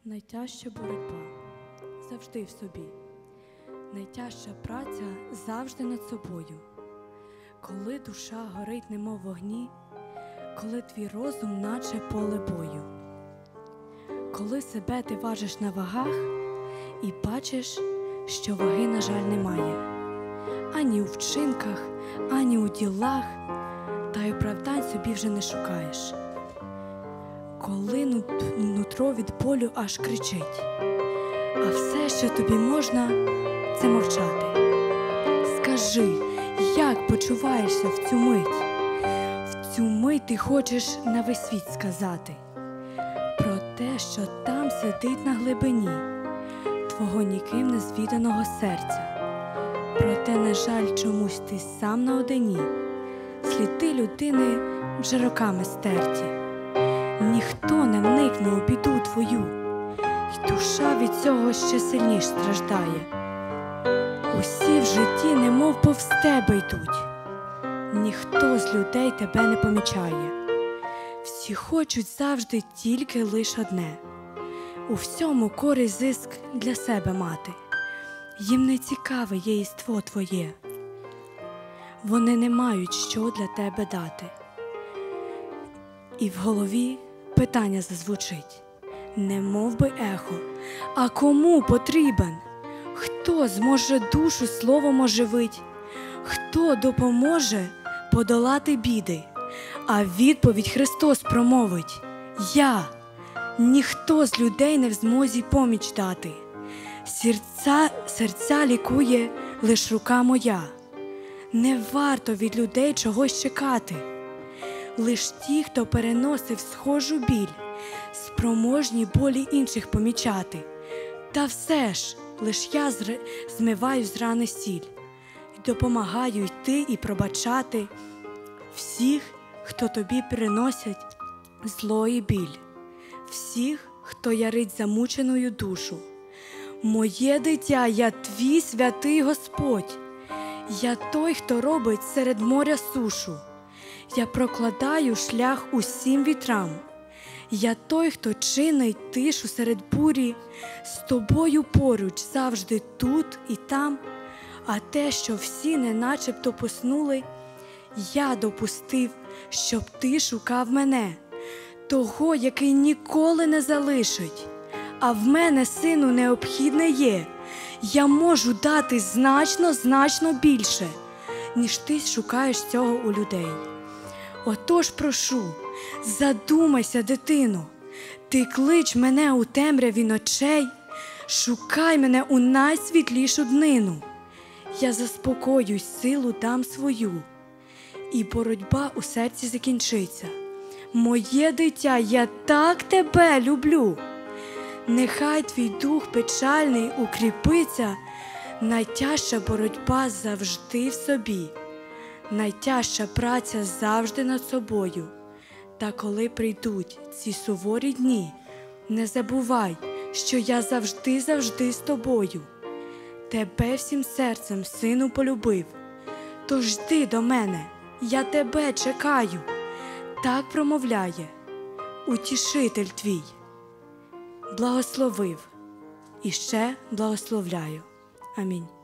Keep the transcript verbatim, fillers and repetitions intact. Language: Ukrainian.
Найтяжча боротьба завжди в собі, найтяжча праця завжди над собою. Коли душа горить, немов в вогні, коли твій розум наче поле бою, коли себе ти важиш на вагах і бачиш, що ваги, на жаль, немає ані у вчинках, ані у ділах, та й оправдань собі вже не шукаєш. Коли нутро від болю аж кричить, а все, що тобі можна, це мовчати. Скажи, як почуваєшся в цю мить? В цю мить ти хочеш на весь світ сказати про те, що там сидить на глибині твого ніким не звіданого серця. Проте, на жаль, чомусь ти сам наодині, сліди людини вже роками стерті. Ніхто не вникне у біду твою, й душа від цього ще сильніш страждає. Усі в житті немов повз тебе йдуть, ніхто з людей тебе не помічає. Всі хочуть завжди тільки лиш одне – у всьому користь зиск для себе мати. Їм не цікаве єство твоє, вони не мають що для тебе дати. І в голові питання зазвучить, немов би ехо: а кому потрібен? Хто зможе душу словом оживить? Хто допоможе подолати біди? А відповідь Христос промовить: я. Ніхто з людей не в змозі поміч дати. Серця, серця лікує лиш рука моя. Не варто від людей чогось чекати. Лиш ті, хто переносив схожу біль, спроможні болі інших помічати. Та все ж, лиш я зр... змиваю з рани сіль і допомагаю йти і пробачати всіх, хто тобі приносять зло і біль, всіх, хто ярить замученою душу. Моє дитя, я твій святий Господь, я той, хто робить серед моря сушу. Я прокладаю шлях усім вітрам. Я той, хто чинить тишу серед бурі, з тобою поруч завжди тут і там. А те, що всі не начебто поснули, я допустив, щоб ти шукав мене, того, який ніколи не залишить. А в мене, сину, необхідне є. Я можу дати значно-значно більше, ніж ти шукаєш цього у людей. Отож прошу, задумайся, дитино, ти клич мене у темряві ночей, шукай мене у найсвітлішу днину. Я заспокоюсь, силу дам свою, і боротьба у серці закінчиться. Моє дитя, я так тебе люблю. Нехай твій дух печальний укріпиться, найтяжча боротьба завжди в собі. Найтяжча праця завжди над собою. Та коли прийдуть ці суворі дні, не забувай, що я завжди-завжди з тобою. Тебе всім серцем, сину, полюбив. Тож йди до мене, я тебе чекаю. Так промовляє утішитель твій. Благословив і ще благословляю. Амінь.